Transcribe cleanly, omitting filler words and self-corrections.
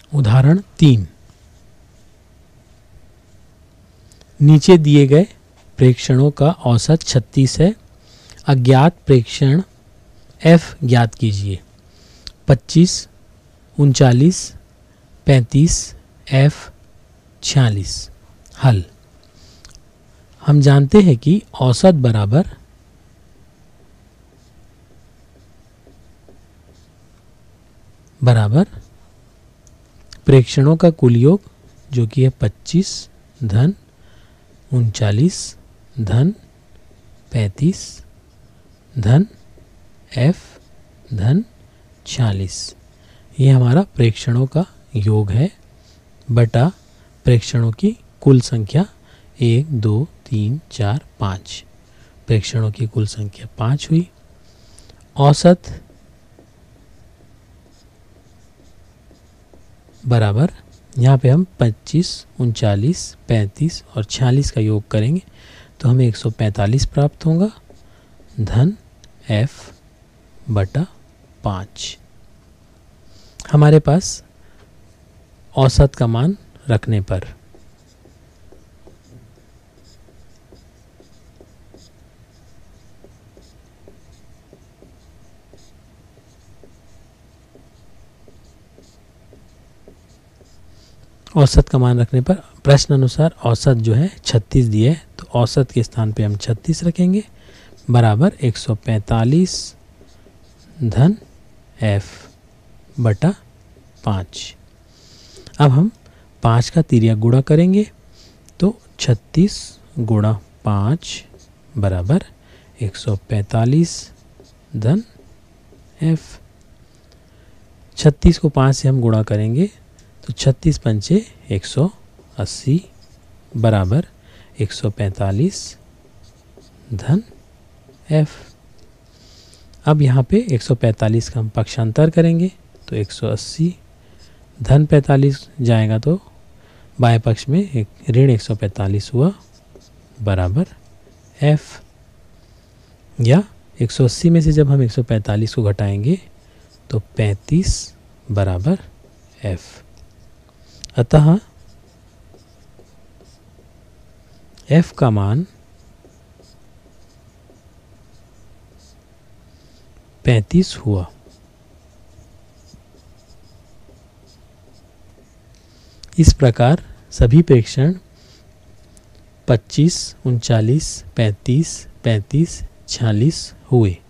उदाहरण 3, नीचे दिए गए प्रेक्षणों का औसत 36 है। अज्ञात प्रेक्षण f ज्ञात कीजिए। 25, 39, 35, f 46। हल। हम जानते हैं कि औसत बराबर प्रेक्षणों का कुल योग जो कि है 25 धन 39 धन 35 धन f धन 46। ये हमारा प्रेक्षणों का योग है बटा प्रेक्षणों की कुल संख्या 1 2 3 4 5। प्रेक्षणों की कुल संख्या 5 हुई। औसत बराबर, यहाँ पे हम 25, 39, 35 और 46 का योग करेंगे तो हमें 145 प्राप्त होगा धन f बटा 5। हमारे पास औसत का मान रखने पर प्रश्न अनुसार औसत जो है 36 दिए है तो औसत के स्थान पे हम 36 रखेंगे बराबर 145 धन f बटा 5। अब हम 5 का तिर्यक गुणा करेंगे तो 36 गुणा 5 बराबर 145 धन f। 36 को 5 से हम गुणा करेंगे तो 36 पंचे 180 बराबर 145 धन f। अब यहाँ पे 145 का हम पक्षांतर करेंगे तो 180 धन 45 जाएगा तो बाएं पक्ष में एक ऋण 145 हुआ बराबर f। या 180 में से जब हम 145 को घटाएंगे तो 35 बराबर f। अतः f का मान 35 हुआ। इस प्रकार सभी प्रेक्षण 25, 39, 35, 35, 46 हुए।